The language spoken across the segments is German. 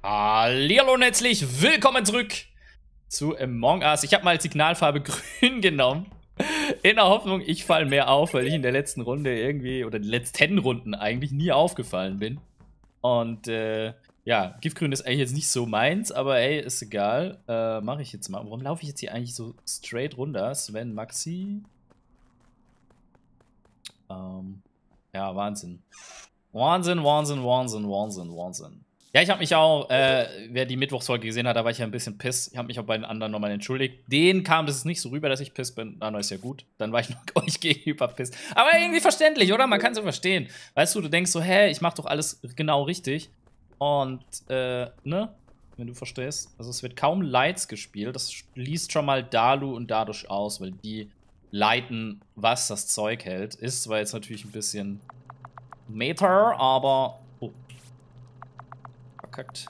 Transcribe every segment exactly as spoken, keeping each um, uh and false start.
Hallihallo und herzlich willkommen zurück zu Among Us. Ich habe mal Signalfarbe grün genommen. In der Hoffnung, ich falle mehr auf, weil ich in der letzten Runde irgendwie, oder den letzten Runden eigentlich nie aufgefallen bin. Und äh, ja, Giftgrün ist eigentlich jetzt nicht so meins, aber ey, ist egal. Äh, mache ich jetzt mal. Warum laufe ich jetzt hier eigentlich so straight runter? Sven, Maxi? Ähm, ja, Wahnsinn. Wahnsinn, Wahnsinn, Wahnsinn, Wahnsinn, Wahnsinn. Ja, ich habe mich auch, äh, wer die Mittwochsfolge gesehen hat, da war ich ja ein bisschen piss. Ich habe mich auch bei den anderen nochmal entschuldigt. Denen kam das nicht so rüber, dass ich piss bin. Na, ist ja gut. Dann war ich noch euch gegenüber piss. Aber irgendwie verständlich, oder? Man kann es so verstehen. Weißt du, du denkst so, hä, ich mach doch alles genau richtig. Und, äh, ne? Wenn du verstehst. Also es wird kaum Lights gespielt. Das schließt schon mal Dalu und Dadosh aus, weil die leiten, was das Zeug hält. Ist zwar jetzt natürlich ein bisschen Meter, aber... Oh. Verkackt.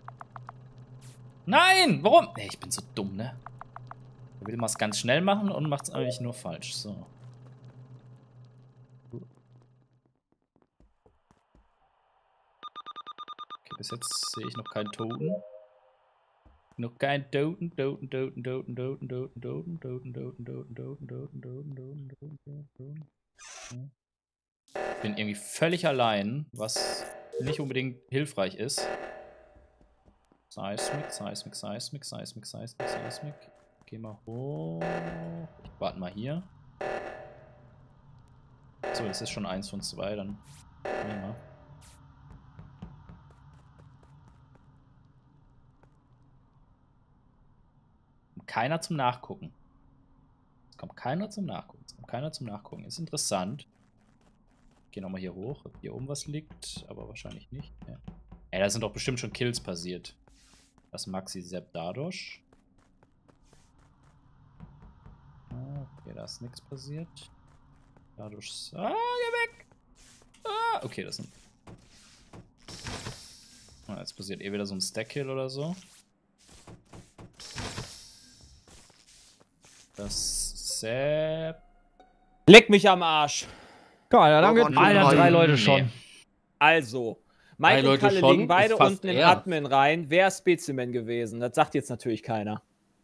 Nein! Warum? Nee, ich bin so dumm, ne? Er will es ganz schnell machen und macht es eigentlich nur falsch. So. Okay, bis jetzt sehe ich noch keinen Toten. Noch keinen Toten, Toten, Toten, Toten, Toten, Toten, Toten, Toten, Toten, Toten, Toten, Toten, Toten, Toten, Toten, Toten. Ich bin irgendwie völlig allein, was nicht unbedingt hilfreich ist. Seismic, Seismic, Seismic, Seismic, Seismic, Seismic. Geh mal hoch. Ich warte mal hier. So, das ist schon eins von zwei, dann. Ja. Keiner zum Nachgucken. Es kommt keiner zum Nachgucken. Es kommt keiner zum Nachgucken. Ist interessant. Ich gehe nochmal hier hoch, ob hier oben was liegt, aber wahrscheinlich nicht. Ja. Ey, da sind doch bestimmt schon Kills passiert. Das Maxi, Sepp, Dadosh. Okay, da ist nichts passiert. Dadosh. Ah, geh weg! Ah, okay, das sind. Ah, jetzt passiert eh wieder so ein Stack-Kill oder so. Das Sepp. Leck mich am Arsch. Geil, dann Oh, gibt Alter, drei Leute schon. Nee. Also, Mike Drei und Leute Kalle schon, liegen beide ist fast unten im er. Admin rein. Wer ist Spezimen gewesen? Das sagt jetzt natürlich keiner.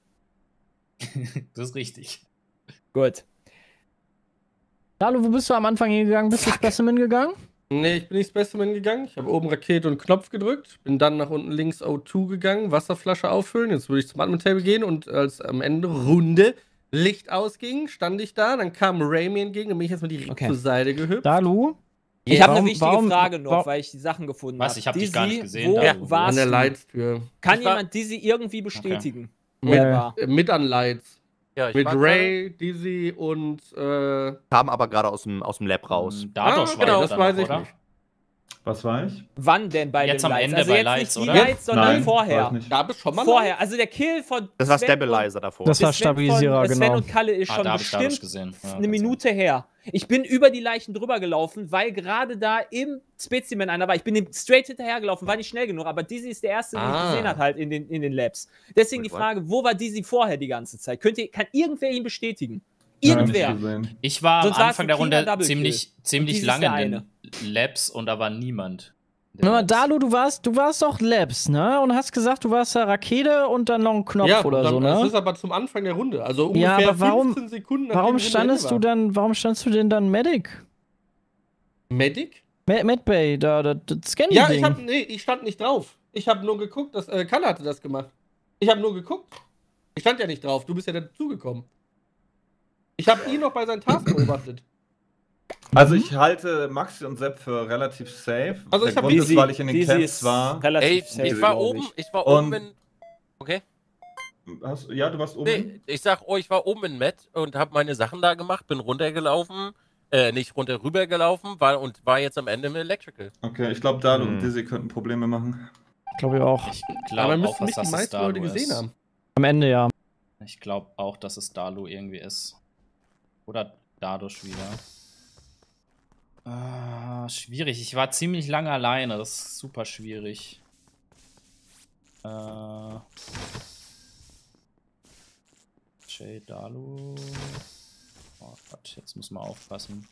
Das ist richtig. Gut. Hallo, wo bist du am Anfang hingegangen? Bist du Specimen gegangen? Nee, ich bin nicht Specimen gegangen. Ich habe oben Rakete und Knopf gedrückt. Bin dann nach unten links O zwei gegangen, Wasserflasche auffüllen. Jetzt würde ich zum Admin-Table gehen und als am Ende Runde Licht ausging, stand ich da. Dann kam Raymi entgegen, dann bin ich erstmal direkt Okay. zur Seite gehüpft. Dalu? Ich habe eine Warum- wichtige warum- Frage noch, warum- weil ich die Sachen gefunden habe. Was? Ich hab dich gar nicht gesehen, Wo da. An warst der du? Leitstür. Kann Ich war- jemand Dizzy irgendwie bestätigen? Wo Nee. er war? Äh, Mit an Lights. Ja, ich Mit war Ray, Dizzy und äh, Kam aber gerade aus dem, aus dem Lab raus. Dadosh Ah, war genau, ja das dann weiß noch, ich oder? nicht. Was war ich? Wann denn bei Jetzt den am Lights? Ende Also bei jetzt Lights, nicht die oder? Lights, sondern Nein, war vorher. ich nicht. Gab es schon mal Vorher, also der Kill von Das war Sven Stabilizer davor. Das war und- Sven Stabilisierer, von, Sven genau. und Kalle ist Ah, schon da hab ich Dadosh bestimmt gesehen. Ja, eine kann Minute her. Ich bin über die Leichen drüber gelaufen, weil gerade da im Spezimen einer war. Ich bin dem straight hinterhergelaufen, war nicht schnell genug, aber Dizzy ist der Erste, den ich Ah. gesehen hat halt in den, in den Labs. Deswegen die Wait, what? Frage, wo war Dizzy vorher die ganze Zeit? Könnt ihr, kann irgendwer ihn bestätigen? Nein, Irgendwer. nicht gesehen. Ich war Sonst am war's Anfang ein der cleaner Runde Double ziemlich, Kill. ziemlich Und dies ist lange der in eine. den Labs und da war niemand. in den Hör mal, Labs. Dalu, du warst, du warst doch Labs, ne? Und hast gesagt, du warst da Rakete und dann noch ein Knopf Ja, oder dann, so, das ne? ist aber zum Anfang der Runde. Also Ja, ungefähr aber warum- fünfzehn Sekunden nachdem Warum die Runde standest du Ende war. dann, warum standst du denn dann Medic? Medic? Ma- Medbay, da, da, das Scanning-Ding. Ja, ich hab, nee, ich stand nicht drauf. Ich habe nur geguckt, dass äh, Kalle hatte das gemacht. Ich habe nur geguckt. Ich stand ja nicht drauf. Du bist ja dazugekommen. Ich habe ihn noch bei seinen Tasks beobachtet. Also ich halte Maxi und Sepp für relativ safe. Also Der ich hab Grund ist, Dizzy- weil ich in den Dizzy Camps ist war. relativ Ey, safe, ich war glaub oben, ich. ich war Und- oben in. Okay? Hast, ja, du warst oben. Nee, ich sag, oh, ich war oben in Met und hab meine Sachen da gemacht, bin runtergelaufen, äh, nicht runter rübergelaufen, war und war jetzt am Ende im Electrical. Okay, ich glaube, Dalu Hm. und Dizzy könnten Probleme machen. Glaube ich auch. Ich Aber glaube auch, müssten was nicht die das ist meisten Leute Dalu gesehen ist. haben. Am Ende ja. Ich glaube auch, dass es Dalu irgendwie ist. Oder Dadosh wieder. Ah, schwierig. Ich war ziemlich lange alleine. Das ist super schwierig. Äh. Jay, Dalu. Oh Gott, jetzt muss man aufpassen.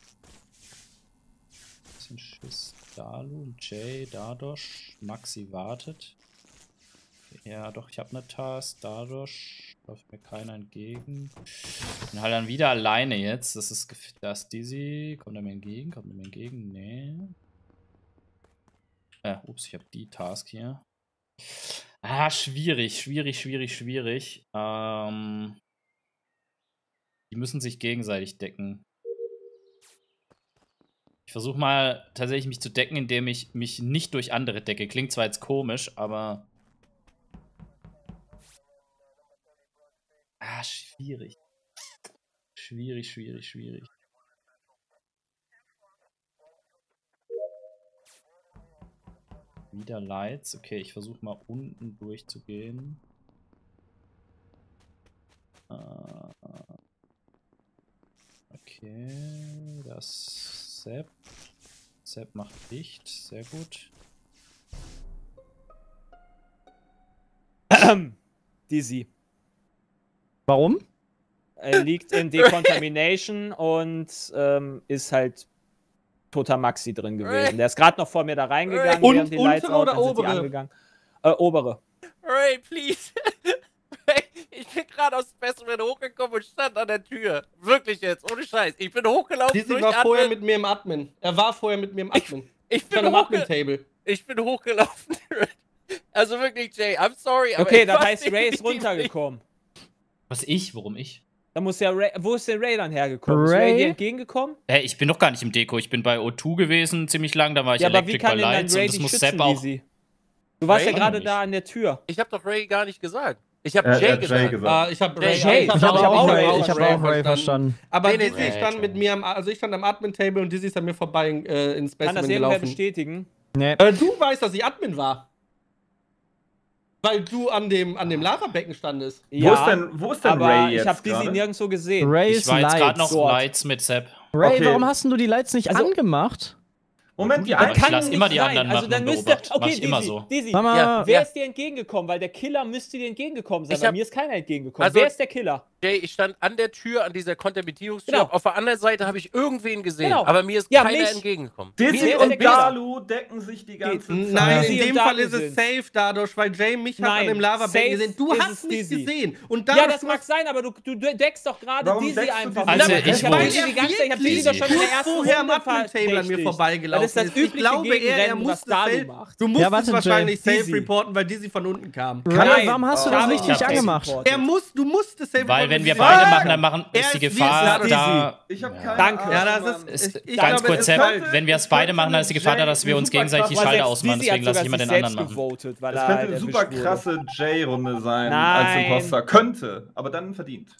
Bisschen Schiss. Dalu, Jay, Dadosh. Maxi wartet. Ja, doch, ich habe eine Task. Dadurch läuft mir keiner entgegen. Ich bin halt dann wieder alleine jetzt. Das ist, das ist Dizzy. Kommt er mir entgegen? Kommt er mir entgegen? Nee. Äh, ups, ich habe die Task hier. Ah, schwierig, schwierig, schwierig, schwierig. Ähm, die müssen sich gegenseitig decken. Ich versuche mal tatsächlich mich zu decken, indem ich mich nicht durch andere decke. Klingt zwar jetzt komisch, aber... Ah, schwierig. Schwierig, schwierig, schwierig. Wieder Lights. Okay, ich versuche mal unten durchzugehen. Okay, das Sepp. Sepp macht dicht. Sehr gut. Dizzy. Warum? Er liegt in Decontamination und ähm, ist halt toter Maxi drin gewesen. Der ist gerade noch vor mir da reingegangen. Und- während die untere Lights out, oder dann sind die obere? angegangen. Äh, obere. Ray, please. Ray, ich bin gerade aus dem Specimen hochgekommen und stand an der Tür. Wirklich jetzt, ohne Scheiß. Ich bin hochgelaufen Dizzy durch war vorher Admin. mit mir im Admin. Er war vorher mit mir im Admin. Ich Ich bin, stand am hochge Admin-Table. ich bin hochgelaufen. Also wirklich, Jay, I'm sorry. aber Okay, ich das war heißt, Ray ist definitiv nicht- runtergekommen. Was ich? Warum ich? Da muss ja Ray, wo ist der Ray dann hergekommen? Ist Ray? Ray dir entgegengekommen? Hey, ich bin doch gar nicht im Deko. Ich bin bei O zwei gewesen, ziemlich lang. Da war ich Ja, aber wie Electric by kann denn dann Lights Ray und das dich muss schützen, Sepp auch. Dizzy? Du warst Ray? ja gerade Nicht. da an der Tür. Ich habe doch Ray gar nicht gesagt. Ich habe Er Jay hat gesagt. Jay gesagt. Ah, ich habe Ray, Jay. ich hab Ich hab aber auch Ray- Ray- Ich habe Ray auch Ray verstanden. Aber Nee, nee, Dizzy nee. stand mit mir am, also ich stand am Admin-Table und Dizzy ist an mir vorbei äh, ins Kann Specimen das irgendwer gelaufen. bestätigen? Nee. Äh, du weißt, dass ich Admin war. Weil du an dem, an dem Lavabecken standest. Wo ist denn, wo ist denn aber Ray jetzt ich habe Dizzy gerade? nirgendwo gesehen. Ray Ich ist war jetzt gerade noch Lights. dort. Lights mit Sepp. Ray, Okay. warum hast denn du die Lights nicht Also- angemacht? Moment, die Aber ein ich lasse immer die anderen Also machen dann und müsste, beobachten. Mach okay, ich immer Dizzy, so. Dizzy, Mama, Ja, wer ja. ist dir entgegengekommen? Weil der Killer müsste dir entgegengekommen sein. Ich Bei hab- mir ist keiner entgegengekommen. Also- wer ist der Killer? Jay, ich stand an der Tür, an dieser Kontaminierungstür. Genau. Auf der anderen Seite habe ich irgendwen gesehen. Genau. Aber mir ist Ja, keiner mich. entgegengekommen. Wer Dizzy ist und der Killer? Dalu decken sich die ganze Zeit. Nein, Dizzy in und dem Dalu Fall ist es sind. safe dadurch, weil Jay mich hat Nein, an dem Lavabecken safe gesehen. Du ist hast es mich Dizzy. gesehen. Und Ja, dadurch das mag sein, aber du, du deckst doch gerade Warum Dizzy deckst du einfach. Dizzy? Also, Ja, ich ich habe wollte- Dizzy die ganze Zeit, ich habe Dizzy doch schon in der kurz ersten vorher am Runde Admin-Table an mir verdächtigt. vorbeigelaufen Das ist das ist. Ich übliche glaube eher, er Gegenrennen, was musste Dalu safe, macht. du musstest Ja, warte, wahrscheinlich Jay. safe Dizzy. reporten, weil Dizzy von unten kam. Ray, Nein. warum hast du Oh, das ich nicht hab nicht das angemacht? reportet. Er muss, du musstest safe Weil reporten, wenn wir Dizzy. beide Ja, machen, dann machen, Er ist die ist wie Gefahr es da. Ich habe Ja. keine Danke. Ahnung. Ja, das Mann. ist, Ist ich, ich ganz glaube, kurz, es Sepp, ist halt, wenn wir es beide machen, dann ist die Gefahr da, dass wir uns gegenseitig die Aber Schalter selbst ausmachen. Dizzy hat Deswegen lasse ich immer sogar den sich anderen selbst machen. gewotet, weil Es er könnte halt eine erwischt super wurde. krasse J-Runde sein Nein. als Imposter. Könnte, aber dann verdient.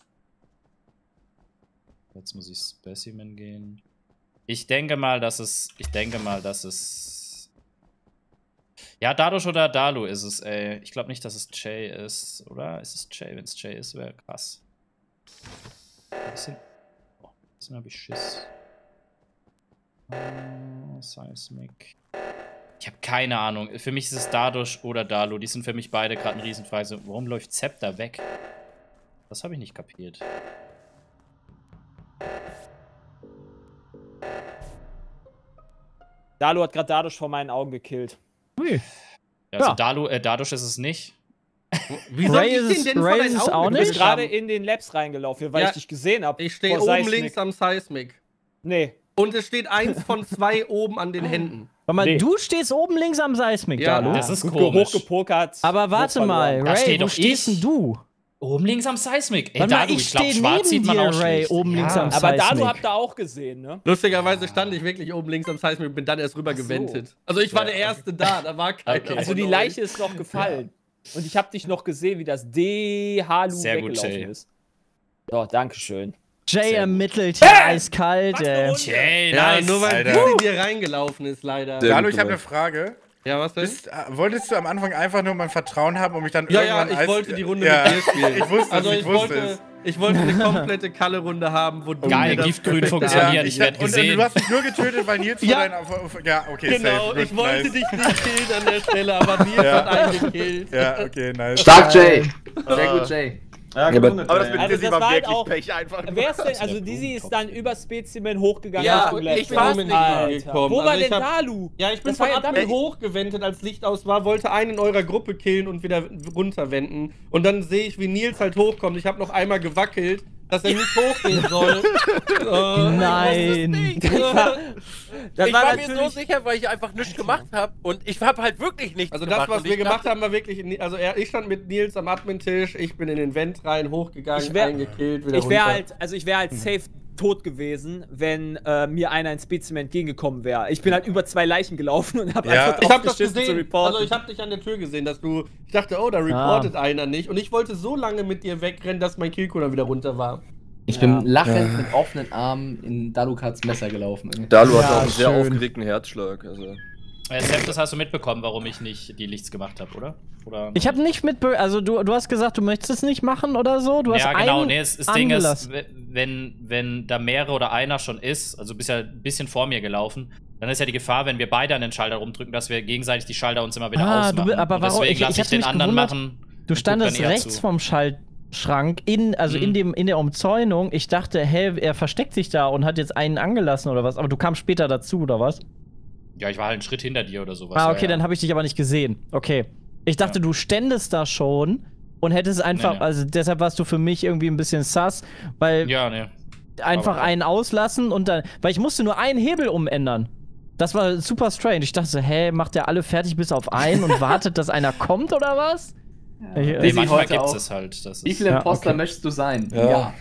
Jetzt muss ich Specimen gehen. Ich denke mal, dass es. Ich denke mal, dass es. Ja, Dadosh oder Dalu ist es, ey. Ich glaube nicht, dass es Jay ist. Oder? Ist es Jay? Wenn es Jay ist, wäre krass. Ein bisschen. Oh, ein bisschen habe ich Schiss. Oh, Seismic. Ich habe keine Ahnung. Für mich ist es Dadosh oder Dalu. Die sind für mich beide gerade ein Riesenfrage. Warum läuft Sepp da weg? Das habe ich nicht kapiert. Dalu hat gerade Dadosh vor meinen Augen gekillt. Ui. Also Ja. Dalu, äh, Dadosh ist es nicht. wie soll Ray ich ist- den denn Ray von ist deinen es auch Augen Du bist nicht? gerade in den Labs reingelaufen, weil Ja. ich dich gesehen habe. Ich stehe oben links am Seismic. Nee. Und es steht eins von zwei oben an den Händen. Warte mal, Nee. du stehst oben links am Seismic, Ja, Dalu. Das ist gut komisch. hochgepokert. Aber warte hoch mal, verloren. Da Ray, steht wo doch stehst ich. denn du? Oben links am Seismic. Ey, Warte mal, Dalu, ich ich glaube, stehe schwarz sieht neben man dir, auch Ray, schlecht. oben links am Aber Seismic. Dalu habt ihr auch gesehen, ne? Lustigerweise stand ich wirklich oben links am Seismic und bin dann erst rüber Ach so. gewendet. Also ich war der Erste da, da war keiner. Okay. Also die von Leiche euch. ist noch gefallen. Und ich habe dich noch gesehen, wie das D-Halu Sehr gut, weggelaufen Jay. ist. So, dankeschön. Jay Sehr gut. ermittelt hier eiskalt, Was eine ey. Runde. Jay, Ja, nice. nur weil Alter. Dizzy dir reingelaufen ist, leider. Dalu, ich habe eine Frage. Ja, was denn? Bist, äh, wolltest du am Anfang einfach nur mein Vertrauen haben, um mich dann Ja, ja, irgendwann ich als... wollte die Runde ja, mit dir spielen. Ich wusste also es, ich ich wusste wollte, es. ich wollte eine komplette Kalle-Runde haben, wo du Geil, mir das Giftgrün perfekte funktioniert. Ja, ich ich werd und, und gesehen. du hast mich nur getötet, weil Nils Ja. vor deinen... auf- auf- Ja, okay, Genau, safe. ich wollte nice. dich nicht killen an der Stelle, aber Nils Ja. hat einen gekillt. Ja, okay, nice. Stark, Jay. Sehr gut, Jay. Ja, aber, gewundert, aber das ja, mit ja. Also Dizzy das war war halt wirklich auch- Pech einfach. Wer ist denn, also der Dizzy ist Blumentopf. dann über Specimen hochgegangen. Ja, Richtung Left. ich weiß nicht, Alter. angekommen. Wo war Also ich denn hab- Dalu? Ja, ich bin Das von war ja Admin Double- hochgewendet, als Licht aus war, wollte einen in eurer Gruppe killen und wieder runterwenden. Und dann sehe ich, wie Nils halt hochkommt. Ich habe noch einmal gewackelt, dass er nicht hochgehen soll. äh, Nein. Das ich war war mir so natürlich- sicher, weil ich einfach nichts gemacht habe. Und ich habe halt wirklich nichts Also gemacht. das, was und wir ich gemacht dachte, haben, war wirklich, in, also er, ich stand mit Nils am Admin-Tisch, ich bin in den Vent rein, hochgegangen, Ich wär- eingekillt, wieder Ich wäre runter. halt, also ich wäre halt safe tot gewesen, wenn äh, mir einer ins Spezimen entgegengekommen wäre. Ich bin halt über zwei Leichen gelaufen und habe Ja, einfach Ich drauf hab das geschissen zu gesehen, reporten. also ich hab dich an der Tür gesehen, dass du, ich dachte, oh, da reportet einer nicht und ich wollte so lange mit dir wegrennen, dass mein Killcode wieder runter war. Ich bin lachend mit offenen Armen in Dalukats Messer gelaufen. Dalu hat Ja, auch einen sehr schön. aufgeregten Herzschlag. Also. Äh, Sepp, das hast du mitbekommen, warum ich nicht die Lichts gemacht habe, oder? oder? Ich habe nicht mit, also du, du hast gesagt, du möchtest es nicht machen oder so. Du hast ja, genau. einen Nee, das, das Ding ist, angelassen. w- wenn, wenn da mehrere oder einer schon ist, also du bist ja ein bisschen vor mir gelaufen, dann ist ja die Gefahr, wenn wir beide an den Schalter rumdrücken, dass wir gegenseitig die Schalter uns immer wieder Ah, du ausmachen. bi- aber Und warum- deswegen ich- lasse ich ich, hab den mich anderen gewundert, machen. Du und guck standest dann eher rechts zu. vom Schaltschrank, in, also Mhm. in, dem, in der Umzäunung. Ich dachte, hä, er versteckt sich da und hat jetzt einen angelassen oder was. Aber du kamst später dazu, oder was? Ja, ich war halt einen Schritt hinter dir oder sowas. Ah, okay, ja, dann ja. habe ich dich aber nicht gesehen. Okay. Ich dachte, Ja. du ständest da schon und hättest einfach, Nee, nee. also deshalb warst du für mich irgendwie ein bisschen sass, weil Ja, ne. einfach aber- einen auslassen und dann, weil ich musste nur einen Hebel umändern. Das war super strange. Ich dachte so, hä, macht der alle fertig bis auf einen und wartet, dass einer kommt oder was? Ich, Nee, Dizzy manchmal heute gibt auch. es halt. Das Wie ist, viele Ja, Imposter okay. möchtest du sein? Ja.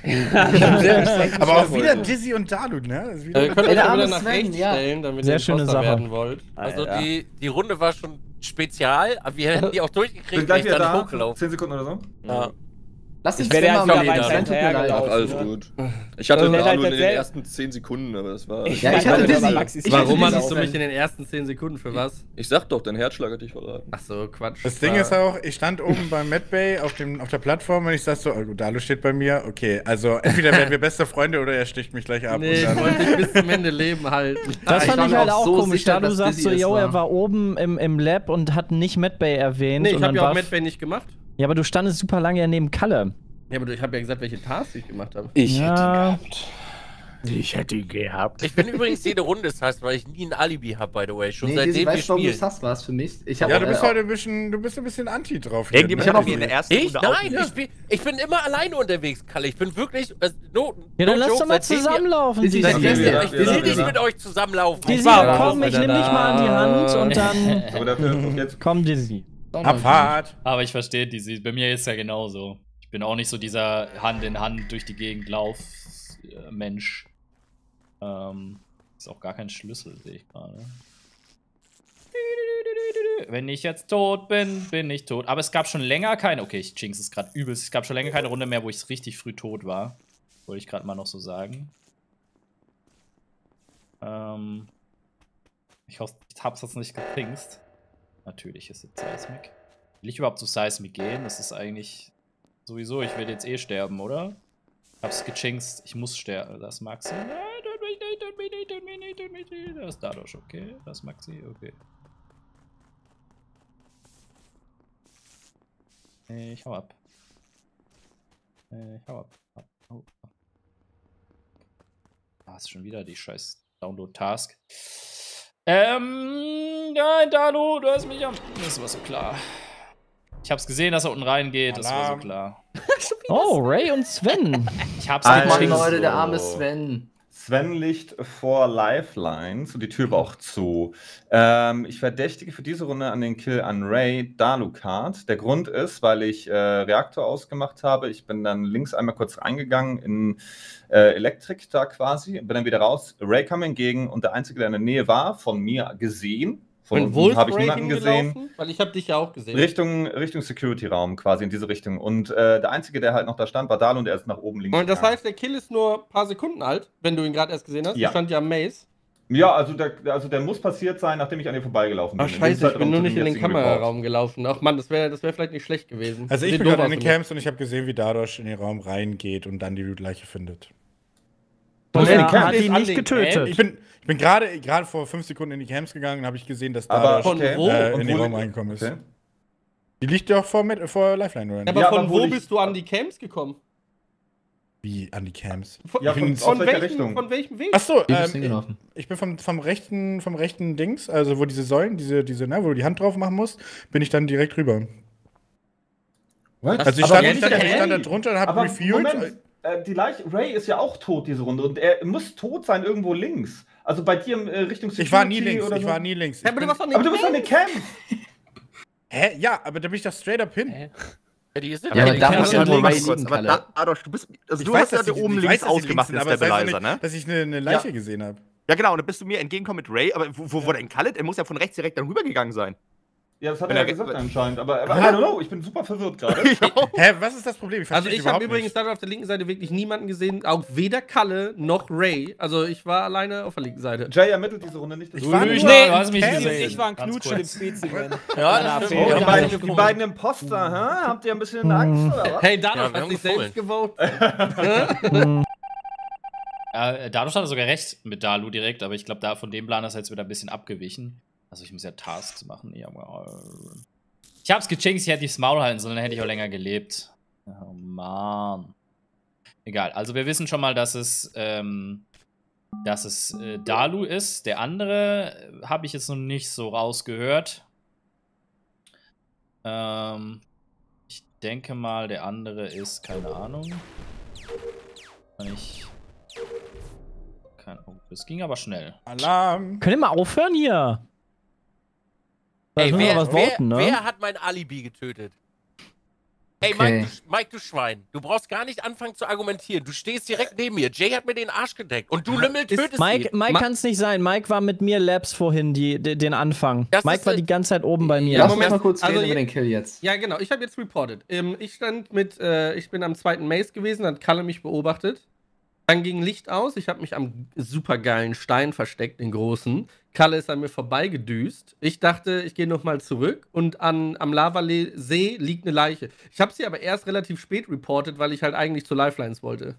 Aber auch wieder Dizzy und Dalu, ne? Das ist wieder Äh, ihr könnt Ey, euch der ja arme wieder nach Sven, rechts ja. stellen, damit Sehr ihr schöne Imposter Sache. werden wollt. Also Alter. die, die Runde war schon spezial, aber wir hätten die auch Bin durchgekriegt, gleich wenn ich wieder dann da. hochgelaufen. zehn Sekunden oder so. Ja. Lass den Ich werde Sven halt mal wieder wieder weit Sven, tut mir leid. hinterhergelaufen. Ach, alles ne? gut. Ich hatte Also, der Dalu halt in den erzählt- ersten zehn Sekunden, aber das war. Ja, ich hatte wieder Dizzy. Maxis Ich Warum hatte hattest Dizzy. du mich in den ersten zehn Sekunden für was? Ich sag doch, dein Herzschlag hat dich verraten. Ach so, Quatsch. Das Ding ist auch, ich stand oben beim Medbay auf, dem, auf der Plattform und ich sag so, oh, gut, Dalu steht bei mir. Okay, also entweder werden wir beste Freunde oder er sticht mich gleich ab. Nee, und ich dann, wollte dich bis zum Ende leben halten. Das ich fand war ich mir halt auch auch so komisch, sicher, da du dass sagst so, Dizzy es yo, er war. war oben im, im Lab und hat nicht Medbay erwähnt. Nee, und ich dann habe ja auch war- Medbay nicht gemacht. Ja, aber du standest super lange ja neben Kalle. Ja, aber ich habe ja gesagt, welche Tasks ich gemacht habe. Ich Ja. Ich hätte ihn gehabt. Ich bin übrigens jede Runde Sass, weil ich nie ein Alibi habe, by the way. Schon Nee, Dizzy, seitdem wir weißt du, warum du spielen. sass warst für mich? Ich hab ja, auch, du bist äh, heute ein bisschen, du bist ein bisschen anti drauf. Irgendjemand ne? hat mir in der ersten Ich? Runde auch Nein, ich, spiel, ich bin immer alleine unterwegs, Kalle. Ich bin wirklich. Äh, no, Ja, dann no lass joke, doch mal seitdem wir- zusammenlaufen. Dizzy, Dizzy. sag Ich mir, will ja, nicht- ja, ich will ja, nicht ja. mit euch zusammenlaufen. Dizzy, war komm, ich wieder nehm dich da. mal an die Hand und dann. Aber dafür jetzt. Komm, Dizzy. Abfahrt. aber ich verstehe die. sie- Bei mir ist ja genauso. Ich bin auch nicht so dieser Hand in Hand durch die Gegend lauf äh, Mensch. Ähm, ist auch gar kein Schlüssel, sehe ich gerade. Wenn ich jetzt tot bin, bin ich tot. Aber es gab schon länger keine. Okay, ich jinx es gerade übelst. Es gab schon länger keine Runde mehr, wo ich richtig früh tot war. Wollte ich gerade mal noch so sagen. Ähm, ich hoffe, ich hab's jetzt nicht gepingst. Natürlich ist es Seismic. Will ich überhaupt zu Seismic gehen? Das ist eigentlich sowieso, ich werde jetzt eh sterben, oder? Ich hab's gechinxt, ich muss sterben. Das ist Maxi. Nein, tut mich nicht, tut mich nicht, tut mich nicht, tut mich nicht. Das ist Dadosh, okay. Das ist Maxi, okay. Ich hau ab. Ich hau ab. ab. Hau ab. Ah, ist schon wieder die scheiß Download-Task. Ähm, nein, Dalu, du hast mich am. Das war so klar. Ich hab's gesehen, dass er unten reingeht, das war so Alarm. klar. Oh, Ray und Sven. Ich hab's Alter. Mann, gechinxt. Leute, der arme Sven. Sven liegt vor Lifelines und die Tür war auch zu. Ähm, ich verdächtige für diese Runde an den Kill an Ray Dalukart. Der Grund ist, weil ich äh, Reaktor ausgemacht habe. Ich bin dann links einmal kurz reingegangen in äh, Elektrik da quasi, bin dann wieder raus. Ray kam entgegen und der Einzige, der in der Nähe war, von mir gesehen. Von Und wo ist habe ich Ray niemanden gesehen. hingelaufen? Weil ich habe dich ja auch gesehen. Richtung, Richtung Security-Raum quasi in diese Richtung. Und äh, der Einzige, der halt noch da stand, war Dalu und er ist nach oben links Und das gegangen. heißt, der Kill ist nur ein paar Sekunden alt, wenn du ihn gerade erst gesehen hast. Ja. Ich stand ja am Maze. Ja, also der, also der muss passiert sein, nachdem ich an dir vorbeigelaufen bin. Ach In dem scheiße, ich Zeitraum bin nur zu nicht dem in den jetzigen Kameraraum gelaufen. Ach Mann, das wäre das wär vielleicht nicht schlecht gewesen. Also ich Wie bin doof gerade in warst den du Camps und ich habe gesehen, wie Dadosh in den Raum reingeht und dann die Leiche findet. Und Ja, er die hat Camps ihn an nicht den getötet. Ich bin, ich bin gerade gerade vor fünf Sekunden in die Camps gegangen und habe ich gesehen, dass Aber Dadosh Von okay. wo? äh, Und in den wo- Raum reingekommen ist. Okay. Die liegt ja auch vor, mit, vor Lifeline, oder? Ja, aber Ja, von aber wo wo ich- bist du an die Camps gekommen? Wie an die Camps? Von, Ja, von, von- aus welcher welchem, Richtung? von welchem Weg? Achso, Wie bist du ähm, hingelaufen? ich bin vom, vom, rechten, vom rechten Dings, also wo diese Säulen, diese, diese, ne, wo du die Hand drauf machen musst, bin ich dann direkt rüber. What? Also ich Aber stand, wo ich ist stand, der ich stand da Ray? drunter und hab Aber refueled. Moment, äh, die Leiche, Ray ist ja auch tot diese Runde und er muss tot sein irgendwo links. Also bei dir äh, Richtung Ich war nie Security links, oder ich so. war nie links. Ja, Ich aber du bin, warst doch nicht Aber du bist an der Camp. hä? Ja, aber da bin ich doch straight up hin. Hä? Ja, die ist Ja, aber ich da kann musst ja du nur mal links kurz. liegen, Aber Kalle. da, Adosh, du bist. Also Ich du weiß, hast ja dass da ich- oben ich links weiß, dass ich ausgemacht, bin, den aber das heißt doch Stabilizer, nicht, ne? dass ich eine, eine Leiche gesehen habe. Ja, genau. Und dann bist du mir entgegengekommen mit Ray, aber wo, wo wurde denn Khaled? Er muss ja von rechts direkt dann rübergegangen sein. Ja, das hat Wenn er ja er- gesagt anscheinend. Aber, aber I don't know, ich bin super verwirrt gerade. Hä, was ist das Problem? Ich Also verstehe ich habe überhaupt übrigens nicht. da auf der linken Seite wirklich niemanden gesehen, auch weder Kalle noch Ray. Also ich war alleine auf der linken Seite. Jay ermittelt diese Runde nicht. dass Ich du- war Nee, nur- du hast mich Camp. gesehen. Ich war ein Ganz Knutschel im kurz. Specimen. Ja, Na, das Fehler. stimmt. Oh, die, Ja, beiden, ja, die ja. beiden Imposter, hä? Habt ihr ein bisschen Angst oder was? Hey, Dano, Ja, wir hast haben dich gefummelt. selbst gewotet? Äh, Darusch hatte sogar recht mit Dalu direkt, aber ich glaube, da von dem Plan ist er jetzt wieder ein bisschen abgewichen. Also ich muss ja Tasks machen. Ja, aber, äh, ich hab's gechinkt, ich hätte das Maul halten sollen, dann hätte ich auch länger gelebt. Oh Mann. Egal, also wir wissen schon mal, dass es, ähm, dass es äh, Dalu ist. Der andere äh, habe ich jetzt noch nicht so rausgehört. Ähm, ich denke mal, der andere ist, keine Ahnung. Kann ich. Keine Ahnung. Das ging aber schnell. Alarm. Könnt ihr mal aufhören hier? Da Ey, müssen wir wer, was wer, voten, ne? wer hat mein Alibi getötet? Ey, Okay. Mike, du, Mike, du Schwein. Du brauchst gar nicht anfangen zu argumentieren. Du stehst direkt neben mir. Jay hat mir den Arsch gedeckt. Und du Lümmel tötest Mike, ihn. Mike Ma- kann es nicht sein. Mike war mit mir Labs vorhin, die, die, den Anfang. Das Mike ist war halt- die ganze Zeit oben bei mir. Lass Moment, uns mal kurz also reden über je- den Kill jetzt. Ja, genau. Ich habe jetzt reported. Ähm, ich stand mit, äh, ich bin am zweiten Maze gewesen, hat Kalle mich beobachtet. Dann ging Licht aus. Ich habe mich am supergeilen Stein versteckt, den großen. Kalle ist an mir vorbeigedüst. Ich dachte, ich gehe nochmal zurück und an, am Lavasee liegt eine Leiche. Ich habe sie aber erst relativ spät reportet, weil ich halt eigentlich zu Lifelines wollte.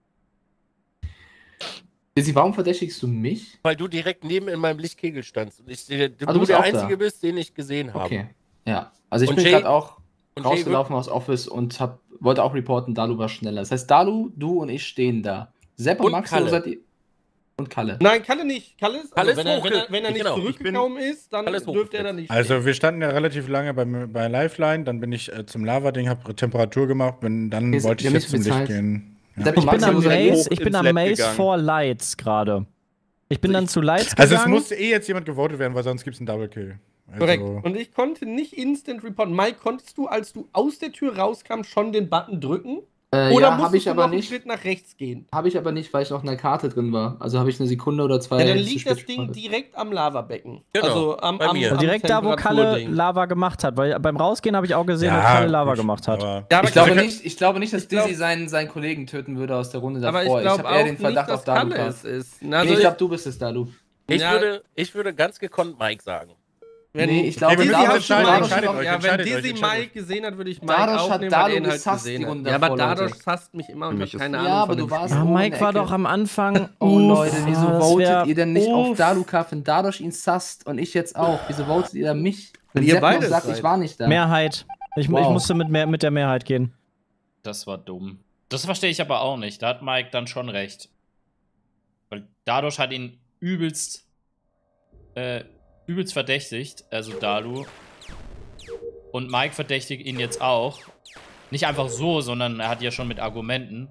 Dizzy, warum verdächtigst du mich? Weil du direkt neben in meinem Lichtkegel standst. Und ich, äh, du, Ah, du bist der auch Einzige da. bist, den ich gesehen habe. Okay. Ja. Also ich Und bin Jay- gerade auch Und Jay wird, rausgelaufen aus Office und hab, wollte auch reporten, Dalu war schneller. Das heißt, Dalu, du und ich stehen da. Sepp und Und Max, Kalle. wo seid ihr? Und Kalle. Nein, Kalle nicht. Kalle ist, Kalle also ist wenn, er, wenn, er, hochge- wenn er nicht genau, ich zurückgekommen ist, dann Kalle ist dürfte er da hochgefetzt. nicht Also wir standen ja relativ lange bei, bei Lifeline, dann bin ich äh, zum Lava-Ding, hab Temperatur gemacht, bin, dann Wir- wollte wir ich jetzt haben zum nicht so viel Licht Zeit. gehen. Ja. Sepp Ich und bin Max, am wo seid ihr? Maze, hoch ich bin ins am Lab Maze gegangen. vor Lights gerade. Ich bin dann zu Lights Also es gegangen. musste eh jetzt jemand gewotet werden, weil sonst gibt es einen Double-Kill. Also, Korrekt. Und ich konnte nicht instant reporten. Mike, konntest du, als du aus der Tür rauskam, schon den Button drücken? Äh, Oder ja, musstest habe ich du aber noch einen nicht. Schritt nach rechts gehen? Habe ich aber nicht, weil ich noch in der Karte drin war. Also habe ich eine Sekunde oder zwei. Ja, dann zu liegt spät das Ding gestartet. direkt am Lavabecken. Genau, Also am, bei am, mir. am Direkt da, wo Kalle Temperaturding. Lava gemacht hat. Weil beim Rausgehen habe ich auch gesehen, ja, dass Kalle Lava gut, gemacht hat. aber- Ja, aber Ich glaube Kalle- nicht, ich glaube nicht, dass ich glaub- Dizzy seinen, seinen Kollegen töten würde aus der Runde davor. Aber ich glaube habe auch eher den Verdacht nicht, auf dass Dalu Kalle es gehabt. ist. Nee, Also ich glaube, du bist es, Dalu. ich, Ja. würde, ich würde ganz gekonnt Mike sagen. wenn, Nee, ich glaube, wir müssen Dizzy uns hat entscheiden, schon entscheidet mal- euch, ja, wenn entscheidet euch, Dizzy entscheidet Mike gesehen hat, würde ich Mike Dadosch hat aufnehmen, weil er Dalu ihn halt gesasst die gesehen hat. Runde Ja, aber davor, Dadosch Leute. hasst mich immer und Für hat mich ist- keine Ja, Ahnung aber von du dem warst- Spiel. Ja, oben in Mike der war Ecke. doch am Anfang. Oh Uff, Leute, wieso das votet wär- ihr denn nicht auf uff. Daluka, wenn Dadosch ihn sasst und ich jetzt auch? Wieso votet ihr dann mich? Wenn ihr Sepp noch beide sagt, seid. ich war nicht da. Mehrheit. Ich, Wow. ich musste mit, mehr, mit der Mehrheit gehen. Das war dumm. Das verstehe ich aber auch nicht. Da hat Mike dann schon recht. Weil dadurch hat ihn übelst, äh, übelst verdächtigt, also Dalu. Und Mike verdächtigt ihn jetzt auch. Nicht einfach so, sondern er hat ja schon mit Argumenten.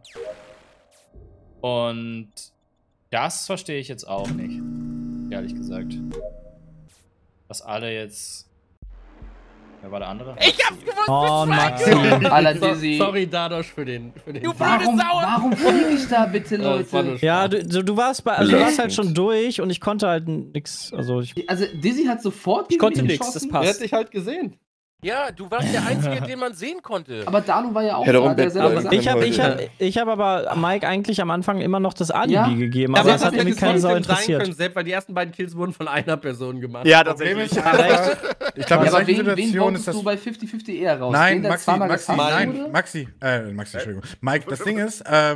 Und das verstehe ich jetzt auch nicht. Ehrlich gesagt. Dass alle jetzt. Wer war der andere? Ich hab's gewusst! Oh, Maxi. Alter, So, Dizzy. sorry, Dadosch, für den. Für den Du Warum, blöde Sau! warum fliege ich da bitte, Oh, das war Leute? nur Ja, Spaß. du, du, du warst bei, also du warst halt schon durch und ich konnte halt nix. Also ich. Also, Dizzy hat sofort Ich gegen konnte mich nichts, das geschossen, Der hat passt. dich halt gesehen. Ja, du warst der Einzige, den man sehen konnte. aber Dalu war ja auch Hätte auch da. im Der Bett selber bleiben gesagt, Ich habe heute. ich hab, ich hab aber Mike eigentlich am Anfang immer noch das Alibi Ja. gegeben, Aber aber das das hat hätte irgendwie keine Sau trotzdem sein interessiert. können, Sepp, weil die ersten beiden Kills wurden von einer Person gemacht. Ja, Problem tatsächlich. ist, aber, ich glaube, in ja, aber solchen wen, wen Situationen ist votest du das. bei fifty fifty eher raus? Nein, Den, der Maxi, zweimal Maxi, gehasst nein, wurde? Maxi, äh, Maxi, Entschuldigung. Mike, das Ding ist, ähm,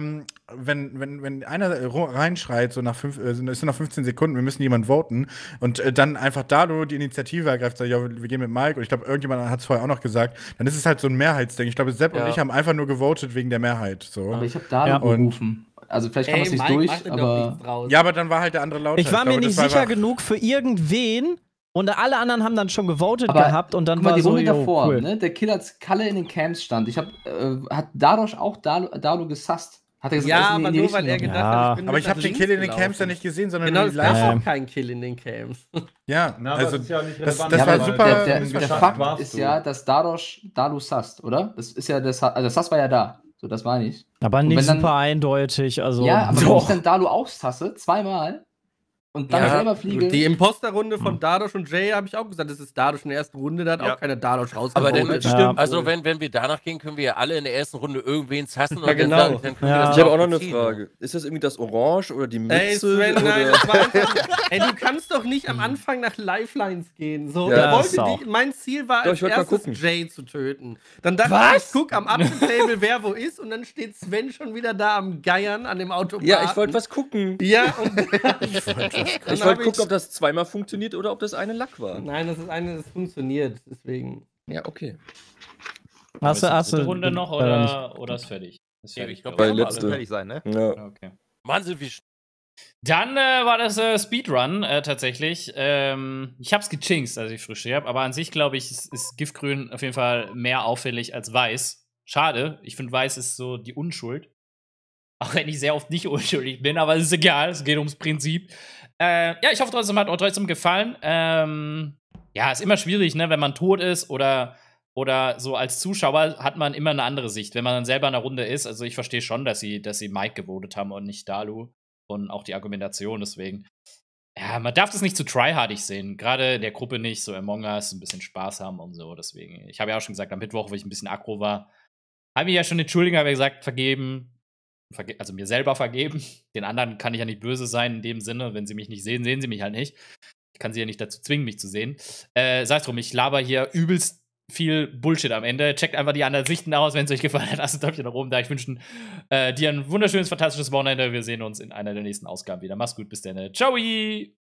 wenn, wenn, wenn einer reinschreit, so nach fünf, äh, sind es noch fünfzehn Sekunden, wir müssen jemanden voten und äh, dann einfach Dalo die Initiative ergreift, sagt, ja, wir gehen mit Mike und ich glaube, irgendjemand hat es vorher auch noch gesagt, dann ist es halt so ein Mehrheitsding. Ich glaube, Sepp Ja. und ich haben einfach nur gewotet wegen der Mehrheit. So. Aber ich habe Dalo Ja. gerufen. Also vielleicht kann man es nicht durch, aber. Ja, aber dann war halt der andere lauter. Ich war mir glaube, nicht das war sicher einfach- genug für irgendwen und alle anderen haben dann schon gewotet Aber gehabt und dann Guck mal, war die so, Runde yo, davor, cool. ne? Der Kill, als Kalle in den Camps stand. Ich hab, äh, hat Dadosch auch Dalo, Dalo gesasst. Hat er gesagt, Ja, er ist in aber die nur weil Richtung er gelaufen. gedacht Ja. hat, ich bin Aber mit ich habe nach den links Kill in den gelaufen. Camps ja nicht gesehen, sondern Genau, nur es die gab Live. auch keinen Kill in den Camps. Ja, Na, also aber das ist ja auch nicht das, relevant. das Ja, war aber super. der, der, der missverstanden. Fakt warst ist du. ja, dass Dadosch Dalu sasst, oder? Das ist ja das, also das Sass war ja da. So, das meine ich. Aber Und nicht wenn dann- super eindeutig. Also, ja, aber wenn doch. ich dann Dalu austasse, zweimal, und dann selber fliege. Die Imposterrunde von Dadosch und Jay habe ich auch gesagt, das ist Dadosch in der ersten Runde, da hat Ja. auch keiner Dadosch Aber rausgeholt. dann, Ja. also wenn, wenn wir danach gehen, können wir ja alle in der ersten Runde irgendwen zassen und Ja, genau. dann, dann können Ja. wir das Ich habe auch noch auch eine beziehen. Frage. Ist das irgendwie das Orange oder die Mütze? Ey, Sven, nein, oder? das war einfach. Ey, du kannst doch nicht am Anfang nach Lifelines gehen. So, Ja, ich das wollte auch. die, mein Ziel war, Doch, als ich wollte mal erstes gucken. Jay zu töten. Dann dachte Was? ich, ich guck am Up-Table, wer wo ist, und dann steht Sven schon wieder da am Geiern an dem Automaten. Ja, ich wollte was gucken. Ja, und Ich wollte gucken, ob das zweimal funktioniert oder ob das eine Lack war. Nein, das ist eine, das funktioniert. Deswegen. Ja, okay. Hast du, Ist die hast du dritte Runde noch leider nicht. oder, oder ist fertig? Ist Ja, fertig, ich glaube, Bei wir haben letzte. alle. fertig sein, ne? Ja. Okay. Wahnsinn, wie sch- Dann äh, war das äh, Speedrun äh, tatsächlich. Ähm, ich hab's gechinkt, als ich frisch habe, aber an sich glaube ich, ist, ist Giftgrün auf jeden Fall mehr auffällig als Weiß. Schade, ich finde Weiß ist so die Unschuld. Auch wenn ich sehr oft nicht unschuldig bin, aber es ist egal, es geht ums Prinzip. Äh, ja, ich hoffe trotzdem, hat euch trotzdem gefallen. Ähm, ja, ist immer schwierig, ne, wenn man tot ist oder, oder so als Zuschauer hat man immer eine andere Sicht, wenn man dann selber in der Runde ist. Also ich verstehe schon, dass sie, dass sie Mike gewotet haben und nicht Dalu. Und auch die Argumentation, deswegen. Ja, man darf das nicht zu tryhardig sehen. Gerade in der Gruppe nicht, so Among Us, ein bisschen Spaß haben und so. Deswegen, ich habe ja auch schon gesagt, am Mittwoch, wo ich ein bisschen aggro war, habe ich ja schon entschuldigt, habe ja gesagt, vergeben. Verge also mir selber vergeben. Den anderen kann ich ja nicht böse sein in dem Sinne. Wenn sie mich nicht sehen, sehen sie mich halt nicht. Ich kann sie ja nicht dazu zwingen, mich zu sehen. Äh, sei es drum, ich laber hier übelst viel Bullshit am Ende. Checkt einfach die anderen Sichten aus. Wenn es euch gefallen hat, lasst ein Däumchen nach oben da. Ich wünsche äh, dir ein wunderschönes, fantastisches Wochenende. Wir sehen uns in einer der nächsten Ausgaben wieder. Mach's gut, bis dann. Ciao!